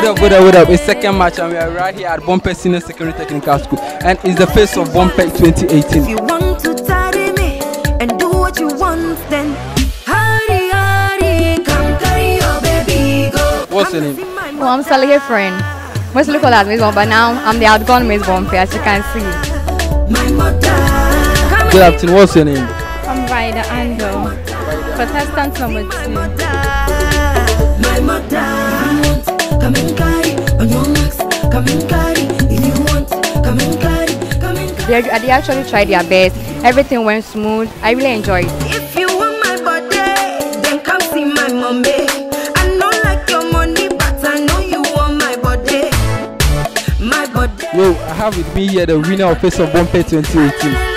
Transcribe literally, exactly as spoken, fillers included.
What up, what up, what up? It's second match and we are right here at Bompeh Senior Secondary Technical School. And it's the face of Bompeh twenty eighteen. If you want to tidy me and do what you want, then hurry, hurry, come carry your baby, go. What's your name? Oh, I'm Salih's friend. Most look at Miss Bompeh, but now I'm the outgone Miss Bompeh, as you can see. My mother. Good afternoon, what's your name? I'm Vida Angel, contestant number two. My mother. Come and carry on your max. Come and carry if you want. Come and carry. Come and carry. They, they actually tried their best. Everything went smooth. I really enjoyed it. If you want my body, then come see my mommy. I know like your money, but I know you want my body. My body. Yo, I have with me here the winner of face of Bompeh twenty eighteen.